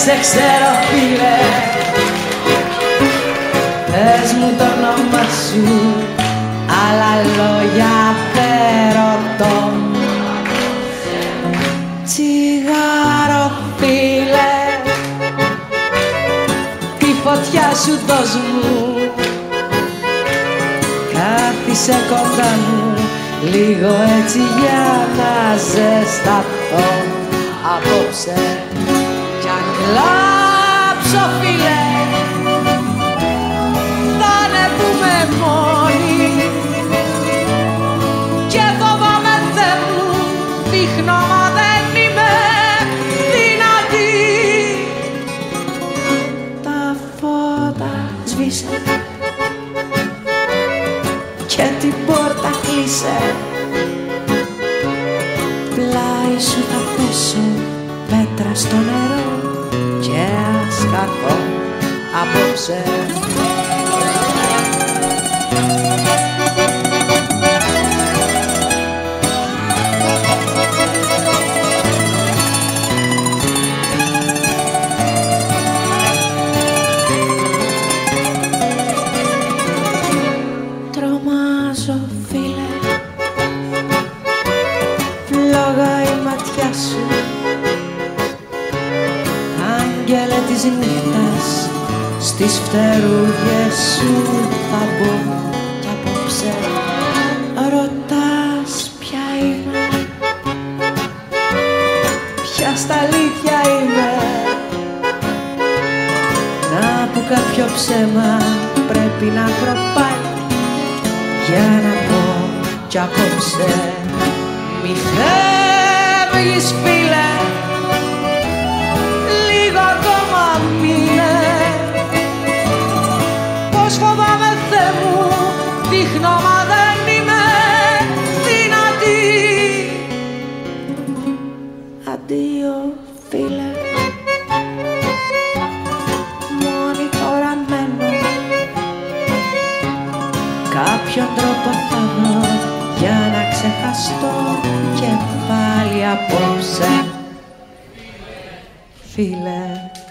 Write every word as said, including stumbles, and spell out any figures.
σε ξέρω φίλε, πες μου το όνομα σου, άλλα λόγια δεν ρωτώ. Τσιγάρο φίλε, τη φωτιά σου δώσ' μου, κάθισε κοντά μου λίγο έτσι για να ζεσταθώ απόψε κι αν κλάψω φίλε θα ανεβούμε μόνοι και φοβάμαι Θεέ μου δείχνω μα δεν είμαι δυνατή. Τα φώτα σβήσε και την πόρτα κλείσε, πλάι σου θα πέσω πέτρα στο νερό και ας χαθώ απόψε. Τρομάζω φίλε, φλόγα η ματιά σου, άγγελε της νύχτας, στις φτερούγες σου θα μπω κι απόψε ρωτάς ποια είμαι, ποια στα αλήθεια είμαι, να που κάποιο ψέμα πρέπει να προπάει για να πω κι απόψε μη φεύγεις φίλε, λίγο ακόμα μείνε, πως φοβάμαι Θεέ μου δείχνω μα δεν είμαι δυνατή. Αντίο φίλε, μόνη τώρα μένω, κάποιον τρόπο θα βρω για να ξεχαστώ και πάλι απόψε φίλε.